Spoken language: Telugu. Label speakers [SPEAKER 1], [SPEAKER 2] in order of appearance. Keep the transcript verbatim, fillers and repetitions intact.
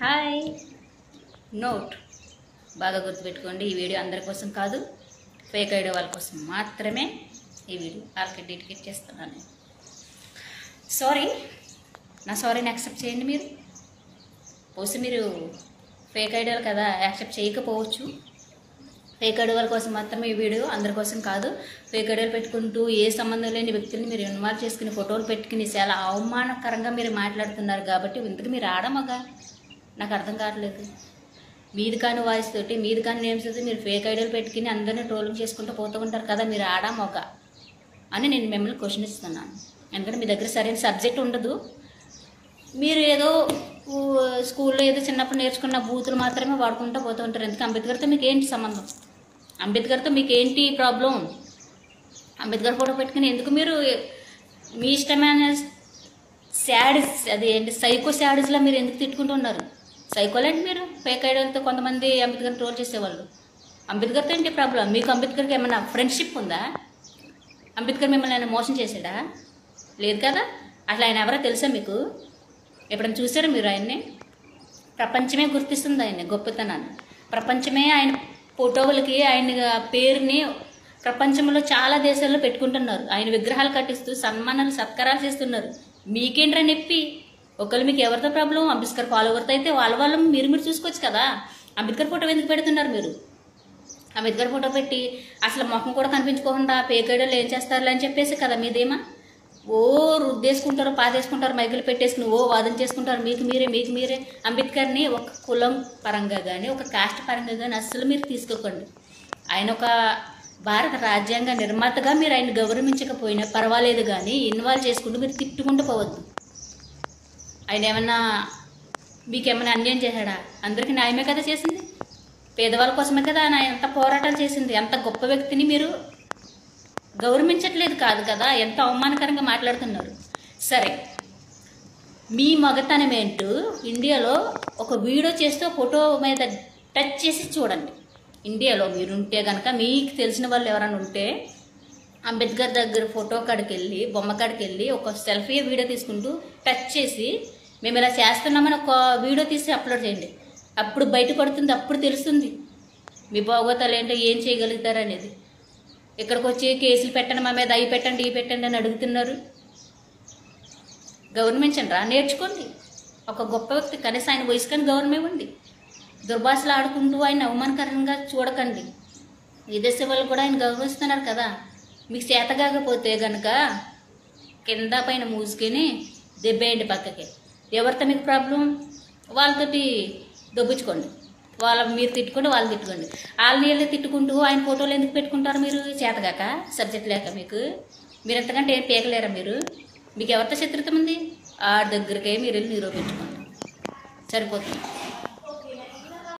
[SPEAKER 1] హాయ్ నోట్ బాగా గుర్తుపెట్టుకోండి. ఈ వీడియో అందరి కోసం కాదు, ఫేక్ ఐడియా వాళ్ళ కోసం మాత్రమే ఈ వీడియో. వాళ్ళకి డెడికేట్ చేస్తున్నాను. సారీ, నా సారీని యాక్సెప్ట్ చేయండి. మీరు పోసి మీరు ఫేక్ ఐడియాలు కదా, యాక్సెప్ట్ చేయకపోవచ్చు. ఫేక్ ఐడియాల కోసం మాత్రమే ఈ వీడియో, అందరి కోసం కాదు. ఫేక్ ఐడియాలు పెట్టుకుంటూ ఏ సంబంధం లేని వ్యక్తుల్ని మీరు ఇన్వాల్వ్ చేసుకుని ఫోటోలు పెట్టుకుని చాలా అవమానకరంగా మీరు మాట్లాడుతున్నారు. కాబట్టి ఇంతకు మీరు ఆడమగా నాకు అర్థం కావట్లేదు. మీది కాని వాయిస్ తోటి, మీది కాని నేమ్స్ తోటి మీరు ఫేక్ ఐడియాలు పెట్టుకుని అందరినీ ట్రోలింగ్ చేసుకుంటూ పోతూ ఉంటారు కదా, మీరు ఆడమొక అని నేను మిమ్మల్ని క్వశ్చన్ ఇస్తున్నాను. ఎందుకంటే మీ దగ్గర సరైన సబ్జెక్ట్ ఉండదు. మీరు ఏదో స్కూల్లో ఏదో చిన్నప్పుడు నేర్చుకున్న బూతులు మాత్రమే వాడుకుంటూ పోతూ ఉంటారు. ఎందుకు అంబేద్కర్తో మీకు ఏంటి సంబంధం? అంబేద్కర్తో మీకు ఏంటి ప్రాబ్లం? అంబేద్కర్ ఫోటో పెట్టుకుని ఎందుకు మీరు మీ ఇష్టమైన శాడీస్, అది ఏంటి సైకో శాడీస్లో మీరు ఎందుకు తిట్టుకుంటూ ఉన్నారు? సైకోలేంటి మీరు? ఫేక్ ఐడియాలతో కొంతమంది అంబేద్కర్ ట్రోల్ చేసేవాళ్ళు. అంబేద్కర్తో ఏంటి ప్రాబ్లం? మీకు అంబేద్కర్కి ఏమైనా ఫ్రెండ్షిప్ ఉందా? అంబేద్కర్ మిమ్మల్ని ఆయన మోసం చేశాడా? లేదు కదా. అసలు ఆయన ఎవరో తెలుసా మీకు? ఎప్పుడైనా చూసారా మీరు ఆయన్ని? ప్రపంచమే గుర్తిస్తుంది ఆయన గొప్పతనాన్ని. ప్రపంచమే ఆయన ఫోటోలకి ఆయన పేరుని ప్రపంచంలో చాలా దేశాల్లో పెట్టుకుంటున్నారు. ఆయన విగ్రహాలు కట్టిస్తూ సన్మానాలు సత్కారాలు చేస్తున్నారు. మీకేంట్రా నొప్పి? ఒకళ్ళు మీకు ఎవరితో ప్రాబ్లం? అంబేద్కర్ ఫాలోవర్తో అయితే వాళ్ళ వాళ్ళు మీరు మీరు చూసుకోవచ్చు కదా. అంబేద్కర్ ఫోటో ఎందుకు పెడుతున్నారు మీరు? అంబేద్కర్ ఫోటో పెట్టి అసలు మొహం కూడా కనిపించుకోకుండా ఫేక్ ఐడియాలు ఏం చేస్తారులే అని చెప్పేసి కదా మీదేమా. ఓ రుద్దేసుకుంటారు, పాదేసుకుంటారు, మైకులు పెట్టేసుకుని ఓ వాదన చేసుకుంటారు మీకు మీరే మీకు మీరే. అంబేద్కర్ని ఒక కులం పరంగా కానీ ఒక కాస్ట్ పరంగా కానీ అస్సలు మీరు తీసుకోకండి. ఆయన ఒక భారత రాజ్యాంగ నిర్మాతగా మీరు ఆయన గౌరవించకపోయినా పర్వాలేదు, కానీ ఇన్వాల్వ్ చేసుకుంటూ మీరు తిట్టుకుంటూ పోవద్దు. ఆయన ఏమన్నా మీకేమైనా అన్యాయం చేశాడా? అందరికీ న్యాయమే కదా చేసింది. పేదవాళ్ళ కోసమే కదా ఆయన ఎంత పోరాటాలు చేసింది. అంత గొప్ప వ్యక్తిని మీరు గౌరవించట్లేదు కాదు కదా, ఎంత అవమానకరంగా మాట్లాడుతున్నారు. సరే, మీ మగతనం ఏంటో ఇండియాలో ఒక వీడియో చేస్తూ ఫోటో మీద టచ్ చేసి చూడండి. ఇండియాలో మీరుంటే కనుక, మీకు తెలిసిన వాళ్ళు ఎవరైనా ఉంటే అంబేద్కర్ దగ్గర ఫోటో కాడికి వెళ్ళి బొమ్మ కాడికి వెళ్ళి ఒక సెల్ఫీ వీడియో తీసుకుంటూ టచ్ చేసి మేము ఇలా చేస్తున్నామని ఒక వీడియో తీసి అప్లోడ్ చేయండి. అప్పుడు బయట పడుతుంది, అప్పుడు తెలుస్తుంది మీ బాగోతాలు ఏంటో, ఏం చేయగలుగుతారు అనేది. ఇక్కడికి వచ్చి కేసులు పెట్టండి, మా మీద అవి పెట్టండి ఇవి పెట్టండి అని అడుగుతున్నారు. గవర్నమెంట్ రా, నేర్చుకోండి. ఒక గొప్ప వ్యక్తి కనీసం ఆయన వయసు కానీ గౌరవం ఇవ్వండి. దుర్భాషలు ఆడుకుంటూ ఆయన అవమానకరంగా చూడకండి. విదేశీ వాళ్ళు కూడా ఆయన గౌరవిస్తున్నారు కదా. మీకు చేత కాకపోతే కనుక కింద పైన మూసుకొని దెబ్బేయండి పక్కకి. ఎవరితో మీకు ప్రాబ్లం? వాళ్ళతోటి దొబ్బుచ్చుకోండి. వాళ్ళ మీరు తిట్టుకోండి, వాళ్ళు తిట్టుకోండి. వాళ్ళ నీళ్ళే తిట్టుకుంటూ ఆయన ఫోటోలు ఎందుకు పెట్టుకుంటారు మీరు? చేతగాక, సబ్జెక్ట్ లేక మీకు? మీరు ఎంతకంటే ఏం పీకలేరా మీరు? మీకు ఎవరితో శత్రుత్వం ఉంది? ఆ దగ్గరికే మీరు వెళ్ళి నిరూపించుకోండి, సరిపోతుంది.